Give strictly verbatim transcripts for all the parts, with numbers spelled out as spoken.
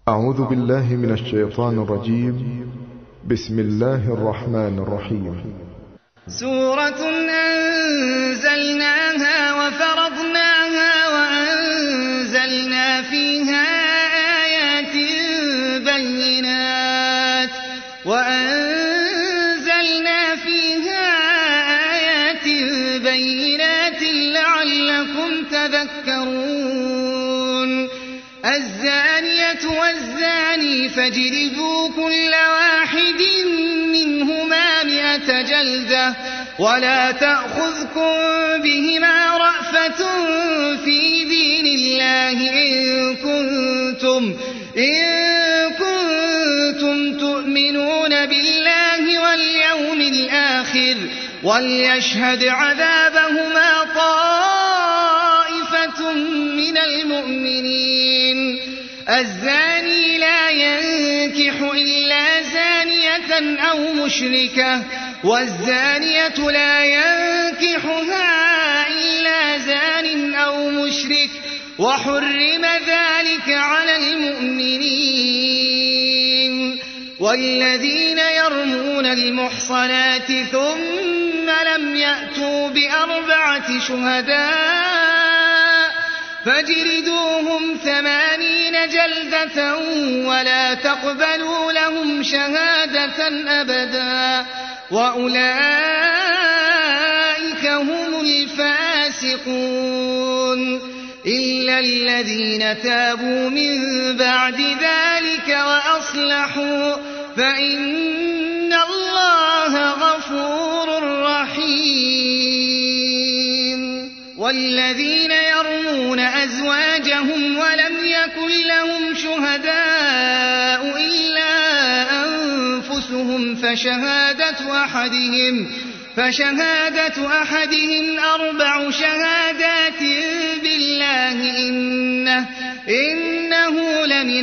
أعوذ بالله من الشيطان الرجيم. بسم الله الرحمن الرحيم. سورة أنزلناها وفرضناها وأنزلنا فيها آيات بينات وأنزلنا فيها آيات بينات لعلكم تذكرون. الزانية والزاني فاجلدوا كل واحد منهما مئة جلدة ولا تأخذكم بهما رأفة في دين الله إن كنتم, إن كنتم تؤمنون بالله واليوم الآخر وليشهد عذابهما طائفة من المؤمنين. الزاني لا ينكح إلا زانية أو مشركة والزانية لا ينكحها إلا زان أو مشرك وحرم ذلك على المؤمنين. والذين يرمون المحصنات ثم لم يأتوا بأربعة شهداء فاجلدوهم ثمانين جلدة ولا تقبلوا لهم شهادة أبدا وأولئك هم الفاسقون إلا الذين تابوا من بعد ذلك وأصلحوا فإن الله غفور رحيم. والذين يرمون أزواجهم ولم يكن لهم شهداء إلا أنفسهم فشهادة أحدهم, فشهادة أحدهم أربع شهادات بالله إنه, إنه لمن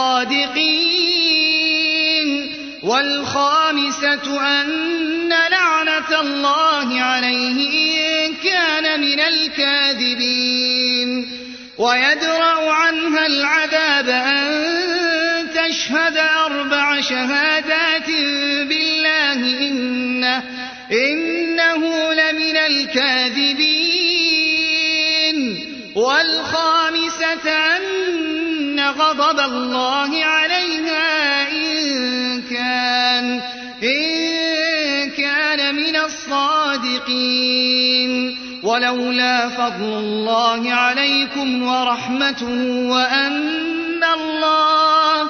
الصادقين. والخامسة أن لعنة الله عليه إن كان من الكاذبين. ويدرأ عنها العذاب أن تشهد أربع شهادات بالله إنه, إنه لمن الكاذبين. والخامسة أن غضب الله عليها إن كان, إن كان من الصادقين. ولولا فضل الله عليكم ورحمته وأن الله,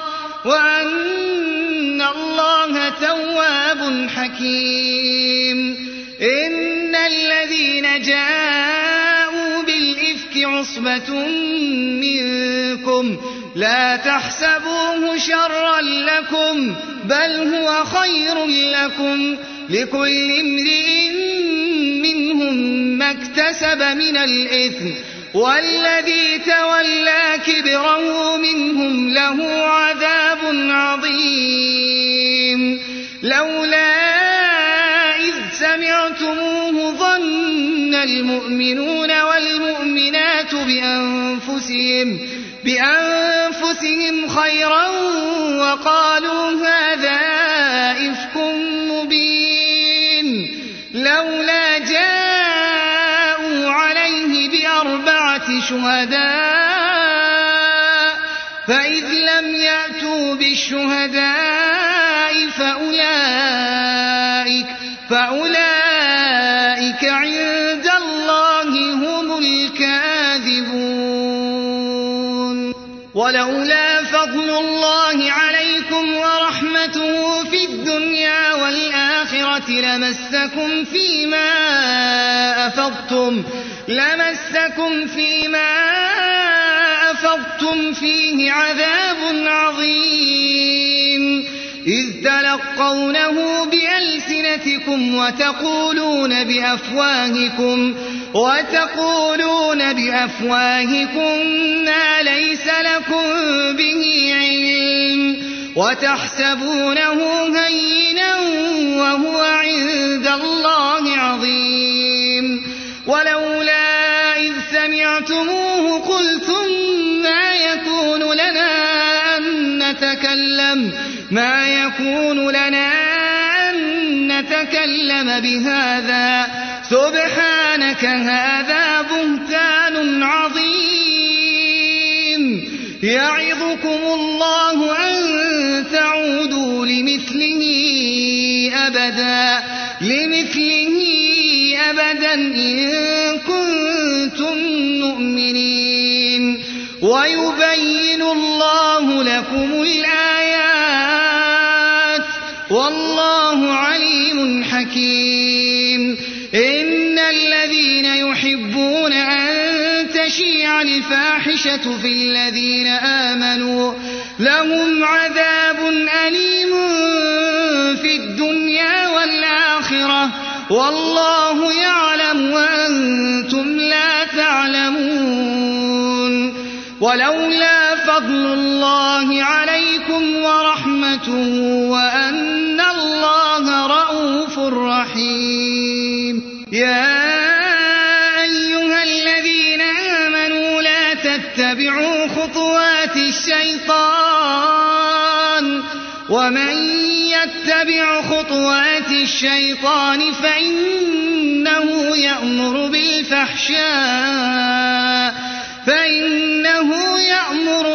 وأن الله تواب حكيم. إن الذين جاءوا بالإفك عصبة منكم لا تحسبوه شرا لكم بل هو خير لكم لكل امرئ منهم ما اكتسب من الإثم والذي تولى كبره منهم له عذاب عظيم. لولا إذ سمعتموه ظن المؤمنون والمؤمنات بأنفسهم, بأنفسهم خيرا وقالوا هذا إفك مبين. لولا جاءوا عليه بأربعة شهداء فإذ لم يأتوا بالشهداء فأولئك, فأولئك عند الله هم الكاذبون. ولولا فضل الله عليكم ورحمته في الدنيا والآخرة لمسكم فيما أفضتم, لمسكم فيما أفضتم فيه عذاب عظيم إذ تلقونه بألسنتكم وتقولون بأفواهكم, وتقولون بأفواهكم ما ليس لكم به علم وتحسبونه هينا وهو عند الله عظيم. ولولا إذ سمعتموه قلتم ما يكون لنا أن نتكلم ما يكون لنا أن نتكلم بهذا سبحانك هذا بهتان عظيم يعظكم الله أن تعودوا لمثله أبدا لمثله أبدا إن كنتم مؤمنين ويبين الله لكم الآيات والله عليم حكيم إن الذين يحبون أن تشيع الفاحشة في الذين آمنوا لهم عذاب أليم في الدنيا والآخرة والله يعلم وأنتم لا تعلمون ولولا فضل الله عليكم ورحمته وأن الله رءوف رحيم يا أيها الذين آمنوا لا تتبعوا خطوات الشيطان ومن يتبع خطوات الشيطان فإنه يأمر بالفحشاء فإنه يأمر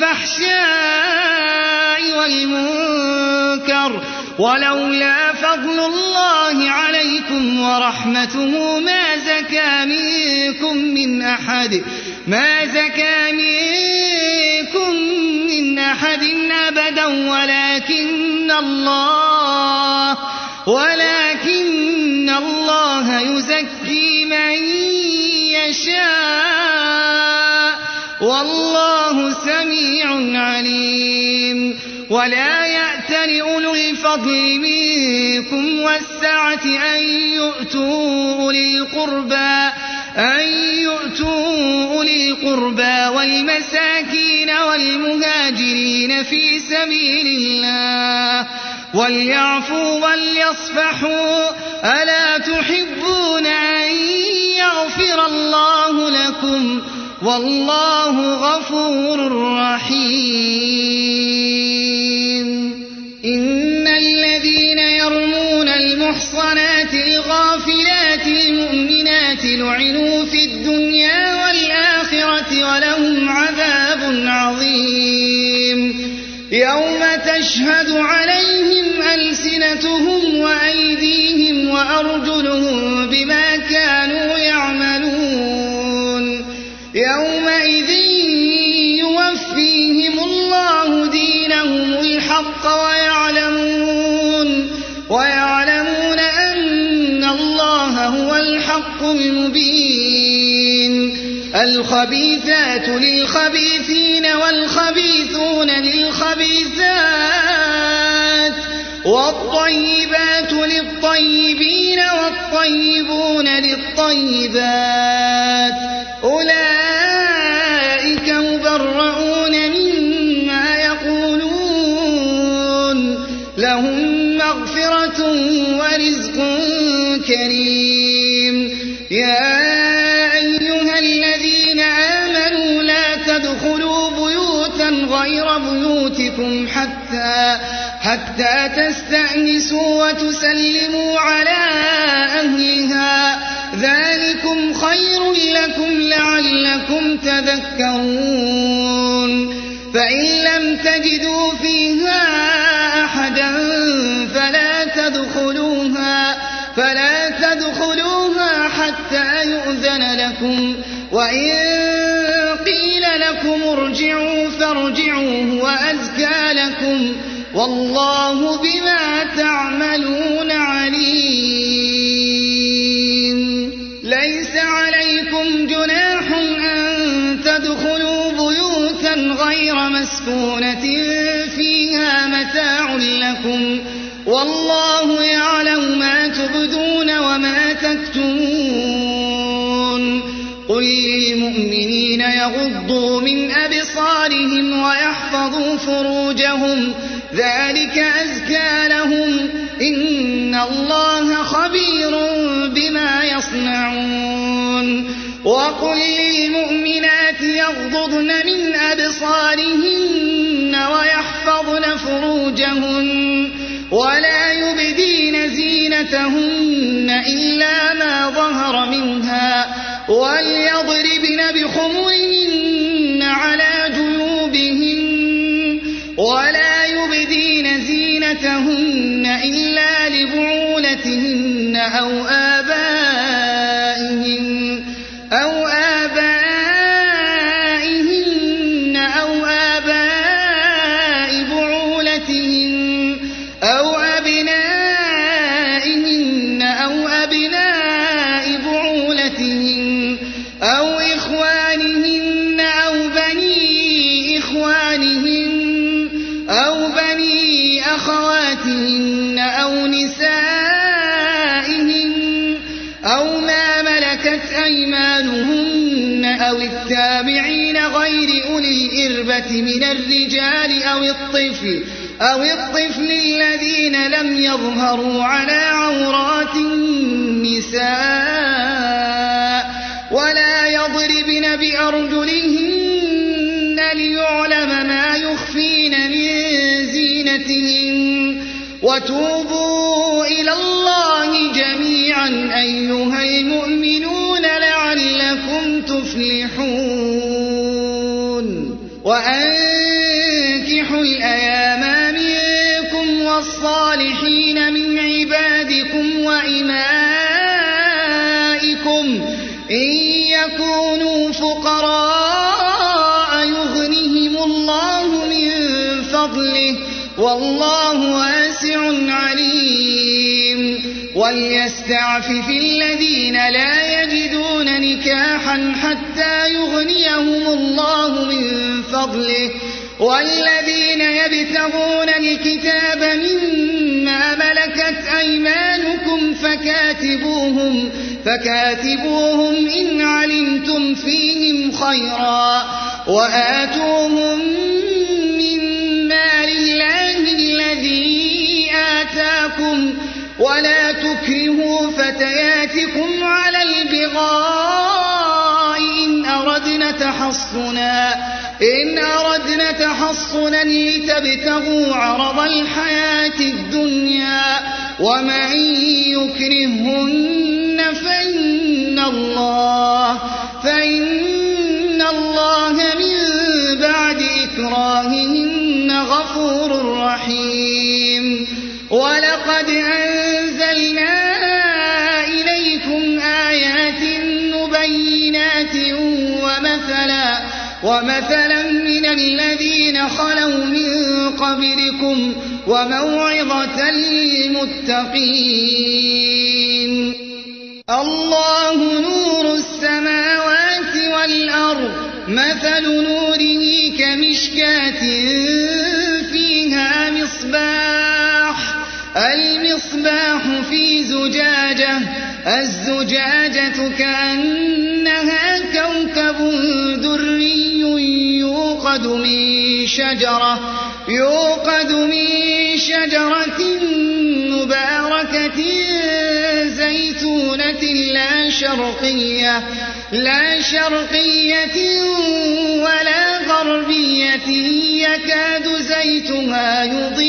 بالفحشاء والمنكر ولولا فضل الله عليكم ورحمته ما زكى منكم من أحد ما زكى منكم من أحد أبدا ولكن الله ولكن الله يزكي من يشاء والله سميع عليم ولا يأتل أولو الفضل منكم والسعة أن يؤتوا أولي القربى أن يؤتوا أولي القربى والمساكين والمهاجرين في سبيل الله وليعفوا وليصفحوا ألا تحبون أن يغفر الله لكم والله غفور رحيم إن الذين يرمون المحصنات الغافلات المؤمنات لعنوا في الدنيا والآخرة ولهم عذاب عظيم يوم تشهد عليهم ألسنتهم وأيديهم وأرجلهم بما كانوا يعملون يومئذ يوفيهم الله دينهم الحق ويعلمون ويعلمون أن الله هو الحق المبين الخبيثات للخبيثين والخبيثون للخبيثات والطيبات للطيبين والطيبون للطيبات أولئك مبرؤون مما يقولون لهم مغفرة ورزق كريم يا أيها الذين آمنوا لا تدخلوا بيوتا غير بيوتكم حتى حتى تستأنسوا وتسلموا على أهلها ذلكم خير لكم لعلكم تذكرون فإن لم تجدوا فيها أحدا فلا تدخلوها فلا تدخلوها حتى يؤذن لكم وإن قيل لكم ارجعوا فارجعوا هو أزكى لكم والله بما تعملون عليم ليس عليكم جناح أن تدخلوا بيوتا غير مسكونة فيها متاع لكم والله يعلم ما تبدون وما تكتمون قل للمؤمنين يغضوا من أبصارهم ويحفظوا فروجهم ذلك أزكى لهم إن الله خبير بما يصنعون وقل للمؤمنات يغضضن من أبصارهن ويحفظن فروجهن ولا يبدين زينتهن إلا ما ظهر منها وليضربن بخمرهن على جيوبهن ولا يبدين زينتهن إلا لبعولتهن أو آبائهن أو آبائهن أو آباء بعولتهن أو أبنائهن أو أبناء بعولتهن أو إخوانهن أو بني إخوانهن أو بني أخواتهن أو نسائهن أو ما ملكت أيمانهن أو التابعين غير أولي الإربة من الرجال أو الطفل أو الطفل الذين لم يظهروا على عورات النساء ولا يضربن بأرجلهن ليعلم ما يخفين من زينتهن وتوبوا إلى الله جميعا أيها المؤمنون لعلكم تفلحون وأنكحوا الأيام منكم والصالحين من عبادكم وإمائكم إن يكونوا فقراء يغنهم الله من فضله والله واسع عليم وليستعفف الذين لا يجدون نكاحا حتى يغنيهم الله من فضله والذين يبتغون الكتاب مما ملكت أيمانكم فكاتبوهم فكاتبوهم إن علمتم فيهم خيرا وآتوهم من مال الله الذي آتاكم ولا تكرهوا فتياتكم على البغاء إن أردنا تحصنا إن أردنا تحصنا لتبتغوا عرض الحياة الدنيا ومن يكرهن فإن الله فإن الله من بعد إكراههن غفور رحيم ولقد أنزلنا إليكم آيات مبينات ومثلا ومثلا من الذين خلوا من قبلكم وموعظة للمتقين الله نور السماوات والأرض مثل نوره كمشكاة فيها مصباح المصباح في زجاجة الزجاجة كأنها كوكب دري يوقد من شجرة يوقد من شجرة مباركة زيتونة لا شرقية لا شرقية ولا غربية يكاد زيتها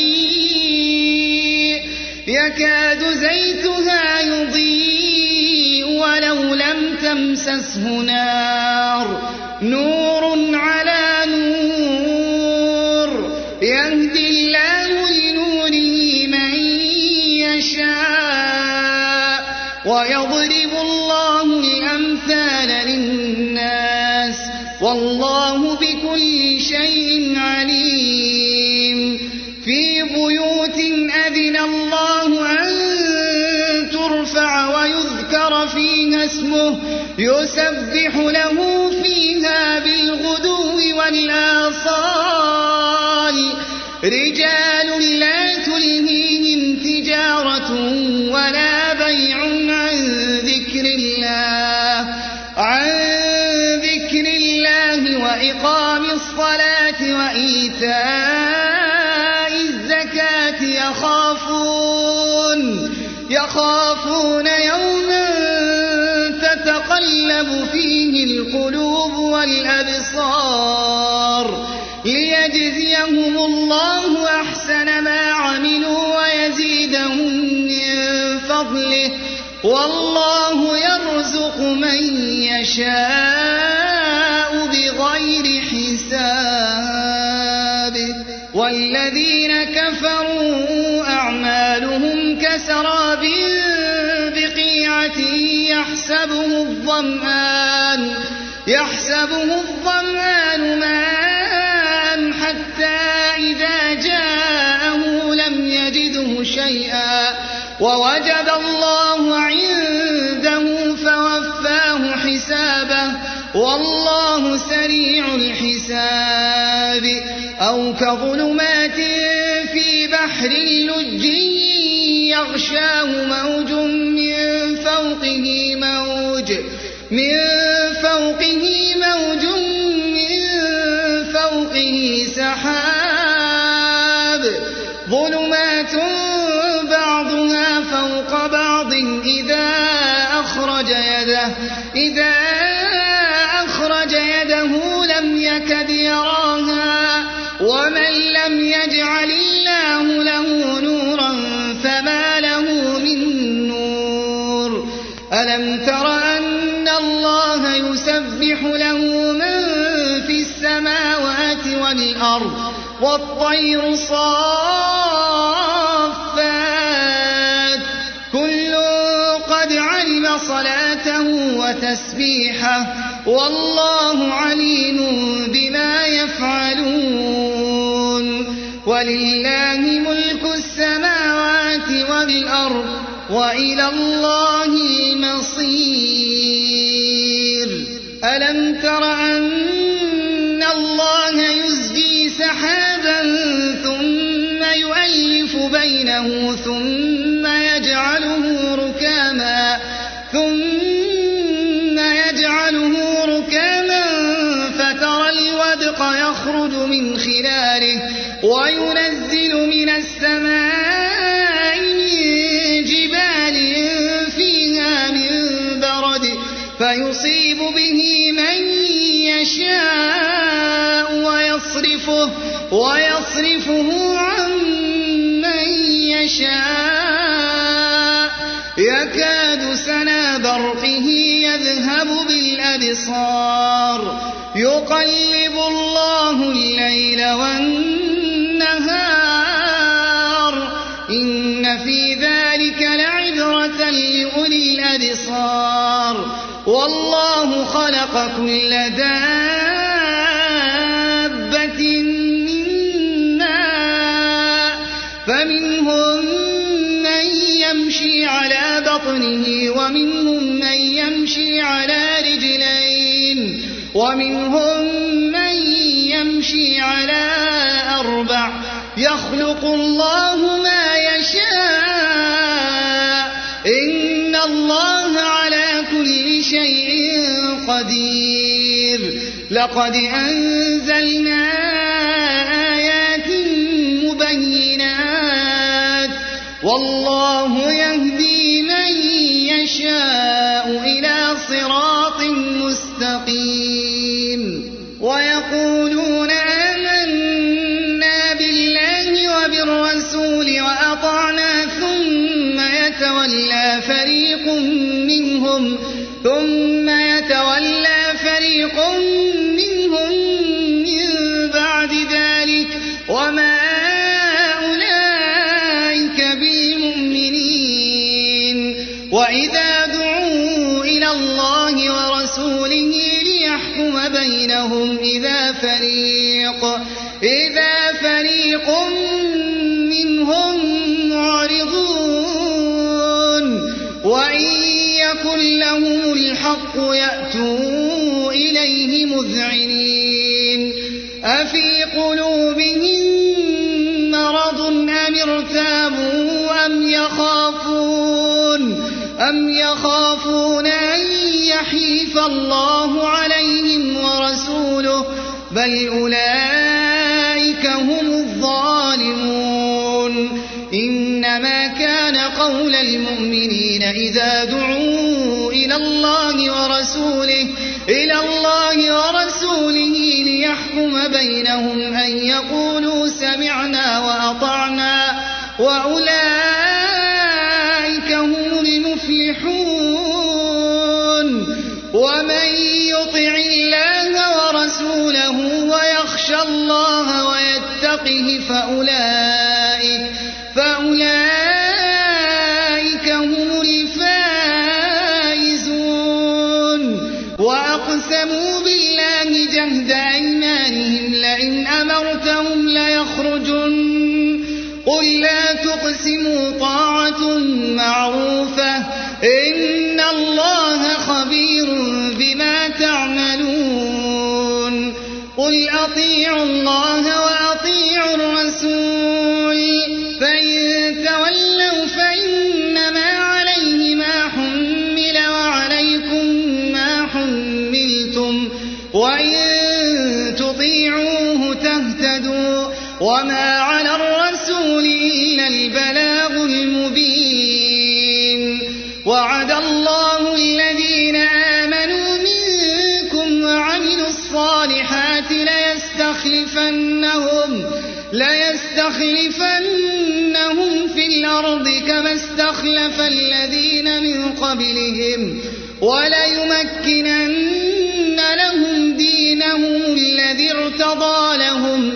يضيء يكاد زيتها يضيء ولو لم تمسسه نار نور على نور يهدي الله لنوره من يشاء ويضرب الله الأمثال للناس والله بكل شيء عليم في بيوت أذن الله أن ترفع ويذكر فيها اسمه يسبح له فيها بالغدو والآصال رجال لا تلهيهم تجارة ولا بيع عن ذكر الله عن ذكر الله وإقام الصلاة وإيتاء الزكاة يخافون يخافون يوما تتقلب فيه القلوب والأبصار ليجزيهم الله أحسن ما والله يرزق من يشاء بغير حساب والذين كفروا أعمالهم كسراب بقيعة يحسبه الظمآن يحسبه الظمآن ماء حتى إذا جاءه لم يجده شيئا ووجد الله عنده فوفاه حسابه والله سريع الحساب أو كظلمات في بحر لج يغشاه موج من فوقه موج من فوقه موج من فوقه سحاب ظلمات بعضها فوق بعض إذا أخرج يده إذا أخرج يده لم يكد يراها ومن لم يجعل الله له نورا فما له من نور ألم تر أن الله يسبح له من في السماوات والأرض والطير صافات كل قد علم صلاته وتسبيحه والله عليم بما يفعلون ولله ملك السماوات والأرض وإلى الله المصير ألم تر أن الله يزجي سحابا ثم يؤلف بينه ثم يجعله ركاما ثم يجعله ركاما فترى الودق يخرج من خلاله وينزل من السماء من جبال فيها من برد فيصيب به من يشاء ويصرفه ويصرفه عن من يشاء يكاد سنا برقه يذهب بالأبصار يقلب الله الليل والنهار إن في ذلك لعبرة لأولي الأبصار والله خلق كل دابة من ماء فمنهم من يمشي على بطنه ومنهم من يمشي على رجلين ومنهم من يمشي على أربع يخلق الله ما يشاء إن الله على كل شيء قدير لقد أنزلنا آيات مبينات والله يهدي من يشاء إلى صراط مستقيم ويقولون آمنا بالله وبالرسول وأطعنا ثم يتولى فريق منهم ثم يتولى فريق منهم من بعد ذلك وما أولئك بالمؤمنين وإذا دعوا إلى الله ورسوله ليحكم بينهم إذا فريق إذا فريق منهم معرضون وإن يكن لهم الحق يأتوا إليه مذعنين أفي قلوبهم مرض أم ارتابوا أم يخافون أم يخافون أن يحيف الله عليهم ورسوله بل أولئك هم الظالمون إنما كان قول المؤمنين إذا دعوا إلى الله ورسوله إلى الله ورسوله ليحكم بينهم أن يقولوا سمعنا وأطعنا وأولئك هم المفلحون خلقه فأولئك, فأولئك هم الفائزون. وأقسموا بالله جهد أيمانهم لئن أمرتهم ليخرجن قل لا تقسموا طاعة معروفة إن الله خبير بما تعملون. قل أطيعوا الله وأطيعوا الرسول فإن تولوا فإنما عليه ما حمل وعليكم ما حملتم وإن تطيعوه تهتدوا وما على الرسول إلا البلاغ المبين. وعد الله الذين آمنوا منكم وعملوا الصالحات ليستخلفنهم, ليستخلفنهم في الأرض كما استخلف الذين من قبلهم وليمكنن لهم دينهم الذي ارتضى لهم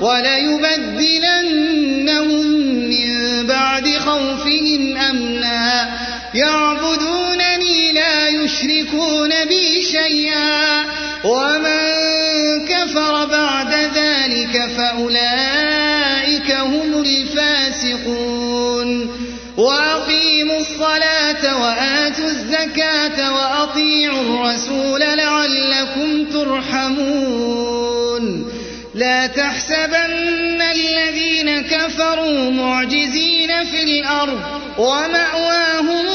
وليبدلنهم من بعد خوفهم أمنا يعبدونني لا يشركون بي شيئا ومن كفر بعد ذلك فأولئك هم الفاسقون. وأقيموا الصلاة وآتوا الزكاة وأطيعوا الرسول لعلكم ترحمون. لا تحسبن الذين كفروا معجزين في الأرض ومأواهم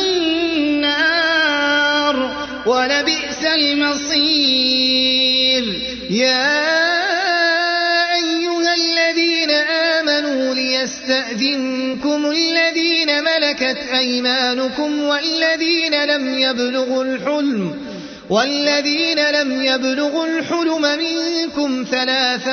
النار ولبئس المصير. يا أيها الذين آمنوا ليستأذنكم الذين ملكت أيمانكم والذين لم يبلغوا الحلم والذين لم يبلغوا الحلم منكم ثلاث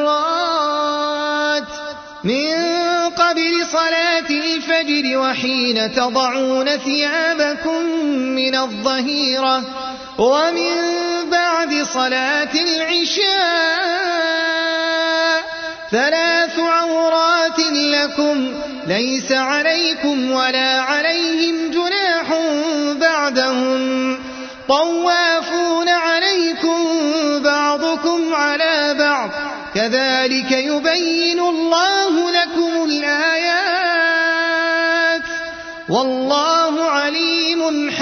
مرات من قبل صلاة الفجر وحين تضعون ثيابكم من الظهيرة ومن بعد صلاة العشاء ثلاث عورات لكم ليس عليكم ولا عليهم جناح بعدهم طوافون عليكم بعضكم على بعض كذلك يبين الله لكم الآيات والله عليم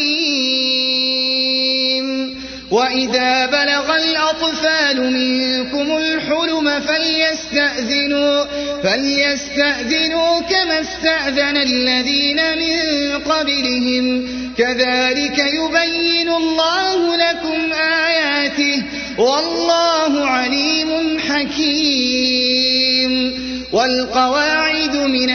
حكيم. وإذا بلغ الأطفال منكم الحلم فليستأذنوا, فليستأذنوا كما استأذن الذين من قبلهم كذلك يبين الله لكم آياته والله عليم حكيم. والقواعد من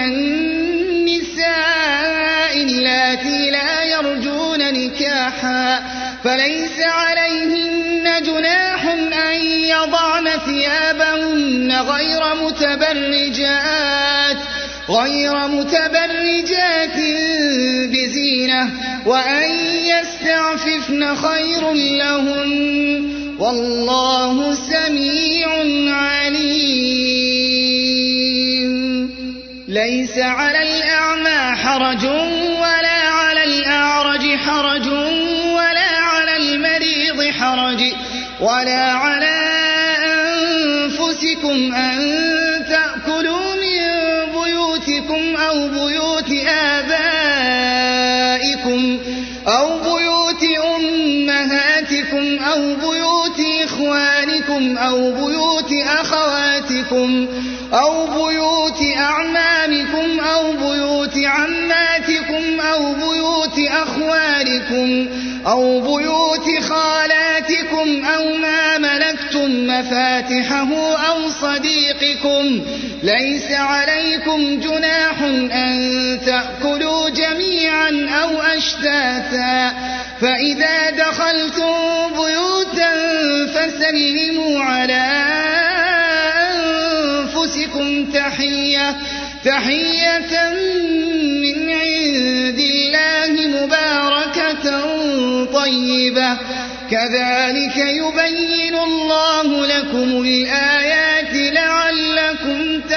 النساء اللاتي لا يرجون نكاحا فليس عليهن جناح أن يضعن ثيابهن غير متبرجات غير متبرجات بزينة وأن يستعففن خير لهن والله سميع عليم. ليس على الأعمى حرج ولا على الأعرج حرج ولا على المريض حرج ولا على أنفسكم أن تأكلوا من بيوتكم أو بيوت آبائكم أو بيوت أمهاتكم أو بيوت إخوانكم أو بيوت أخواتكم أو بيوت أعمامكم أو بيوت عماتكم أو بيوت أخوالكم أو بيوت خالاتكم أو ما ملكتم مفاتحه أو صديقكم ليس عليكم جناح أن تأكلوا جميعا أو أشتاتا فإذا دخلتم بيوتا فسلموا على أنفسكم تحية تحية من عند الله مباركة طيبة كذلك يبين الله لكم الآيات لعلكم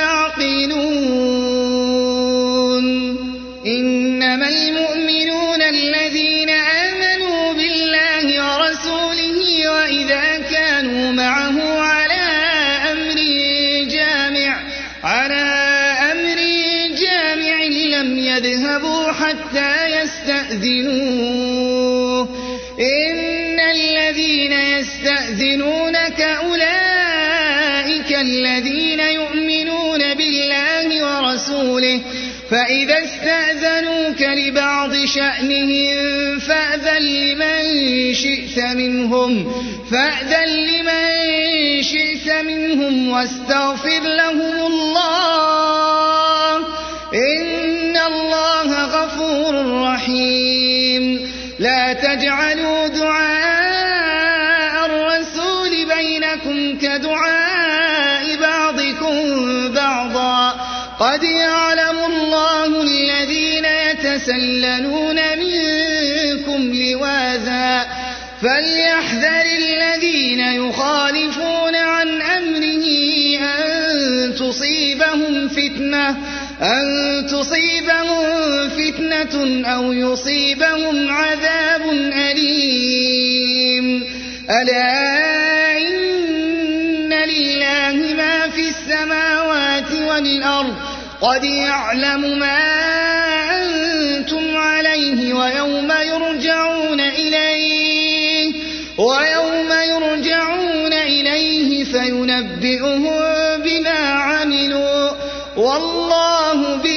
يذهبوا حتى يستأذنوه إن الذين يستأذنونك أولئك الذين يؤمنون بالله ورسوله فإذا استأذنوك لبعض شأنهم فأذن لمن شئت منهم فأذن لمن شئت منهم واستغفر لهم الله إن الله غفور رحيم لا تجعلوا دعاء الرسول بينكم كدعاء بعضكم بعضا قد يعلم الله الذين يتسللون منكم لواذا فليحذر الذين يخالفون عن أمره أن تصيبهم فتنة أن تصيبهم فتنة أو يصيبهم عذاب أليم ألا إن لله ما في السماوات والأرض قد يعلم ما أنتم عليه ويوم يرجعون إليه ويوم يرجعون إليه فينبئهم بما عملوا والله